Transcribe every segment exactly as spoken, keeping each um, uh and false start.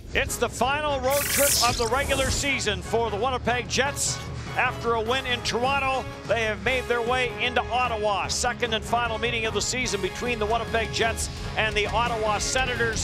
It's the final road trip of the regular season for the Winnipeg Jets. After a win in Toronto, they have made their way into Ottawa. Second and final meeting of the season between the Winnipeg Jets and the Ottawa Senators.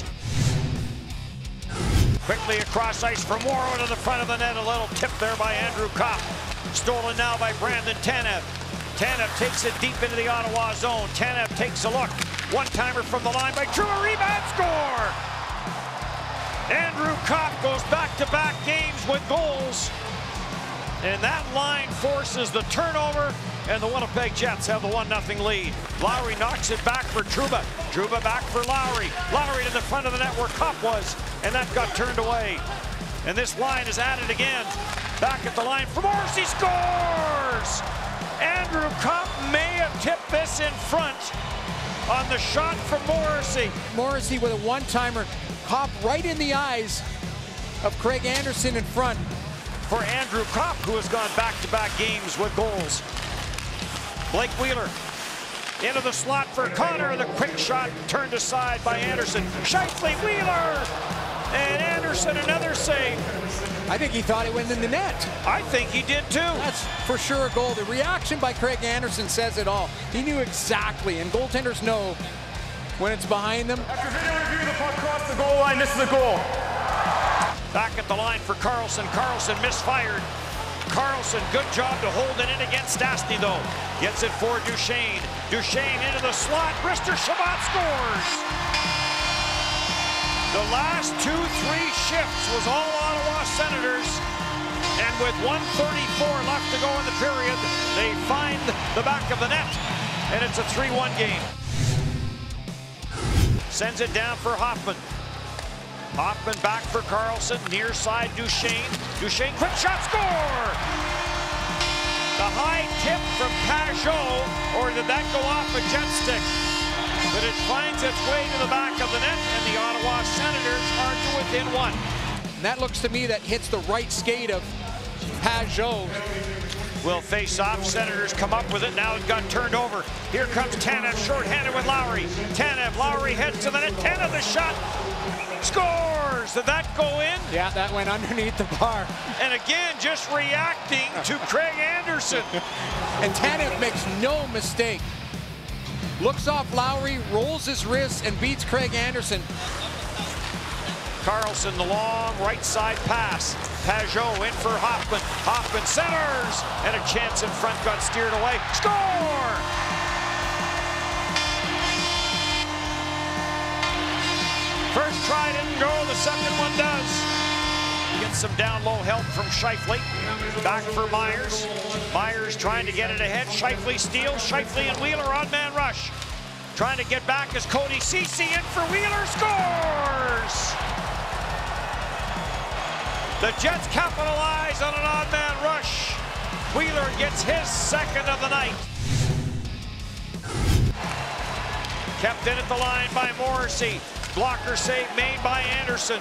Quickly across ice for Morrow to the front of the net. A little tip there by Andrew Kopp. Stolen now by Brandon Tanev. Tanev takes it deep into the Ottawa zone. Tanev takes a look. One-timer from the line by Drew. A rebound, score! Andrew Kopp goes back-to-back games with goals. And that line forces the turnover, and the Winnipeg Jets have the one nothing lead. Lowry knocks it back for Trouba. Trouba back for Lowry. Lowry to the front of the net where Kopp was, and that got turned away. And this line is at it again. Back at the line for Morrissey, scores! Andrew Kopp may have tipped this in front on the shot from Morrissey. Morrissey with a one-timer. Kopp right in the eyes of Craig Anderson in front. For Andrew Kopp, who has gone back-to-back games with goals. Blake Wheeler into the slot for Connor. The quick shot turned aside by Anderson. Scheifele, Wheeler, and Anderson another save. I think he thought it went in the net. I think he did too. That's for sure a goal. The reaction by Craig Anderson says it all. He knew exactly, and goaltenders know when it's behind them. After video review, the puck crossed the goal line. This is the goal. Back at the line for Carlson. Carlson misfired. Carlson, good job to hold it in against Stastny, though. Gets it for Duchesne. Duchesne into the slot. Brister Shabbat scores. The last two, three shifts was all Ottawa Senators. And with one thirty-four left to go in the period, they find the back of the net. And it's a three one game. Sends it down for Hoffman. Hoffman back for Carlson, near side Duchesne. Duchesne, quick shot, score! The high tip from Pajot, or did that go off a jet stick? But it finds its way to the back of the net, and the Ottawa Senators are to within one. And that looks to me that hits the right skate of Pajot. Will face off. Senators come up with it. Now it got turned over. Here comes Tanev, shorthanded with Lowry. Tanev, Lowry heads to the net. Tanev, the shot. Scores! Did that go in? Yeah, that went underneath the bar. And again, just reacting to Craig Anderson. And Tanev makes no mistake. Looks off Lowry, rolls his wrist, and beats Craig Anderson. Carlson, the long right side pass. Pajot in for Hoffman. Hoffman centers, and a chance in front got steered away. Score! First try didn't go, the second one does. Gets some down low help from Scheifele. Back for Myers. Myers trying to get it ahead. Scheifele steals. Scheifele and Wheeler on man rush. Trying to get back as Cody Ceci in for Wheeler, scores! The Jets capitalize on an odd man rush. Wheeler gets his second of the night. Kept in at the line by Morrissey. Blocker save made by Anderson.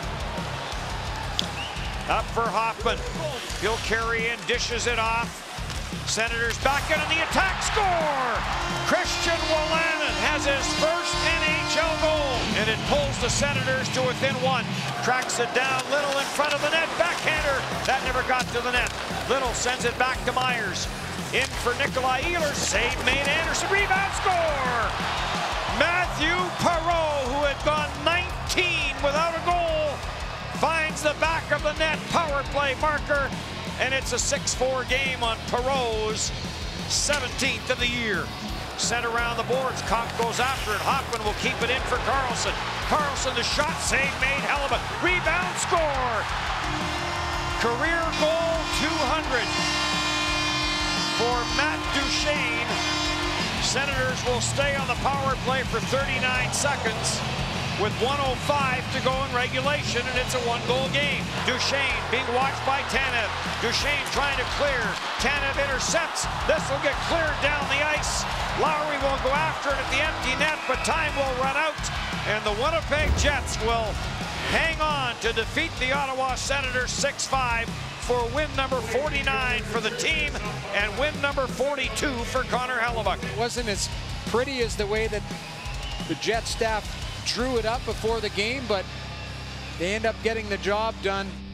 Up for Hoffman. He'll carry in, dishes it off. Senators back in on the attack, score! Christian Wolanin has his first N H L goal, and it pulls the Senators to within one. Tracks it down, Little in front of the net, backhander. That never got to the net. Little sends it back to Myers. In for Nikolai Ehlers, save made, Anderson, rebound, score! Matthew Perreault, who had gone nineteen without a goal, finds the back of the net, power play marker, and it's a six four game on Perreault's seventeenth of the year. Sent around the boards, Kopp goes after it, Hoffman will keep it in for Carlson. Carlson, the shot, save made, Hellebuck, rebound, score! Career goal two hundred for Matt Duchesne. Senators will stay on the power play for thirty-nine seconds with one oh five to go in regulation, and it's a one-goal game. Duchesne being watched by Tanev. Duchesne trying to clear. Tanev intercepts. This will get cleared down the ice. Lowry will go after it at the empty net, but time will run out, and the Winnipeg Jets will hang on to defeat the Ottawa Senators six five for win number forty-nine for the team and win number forty-two for Connor Hellebuck. It wasn't as pretty as the way that the Jet staff drew it up before the game, but They end up getting the job done.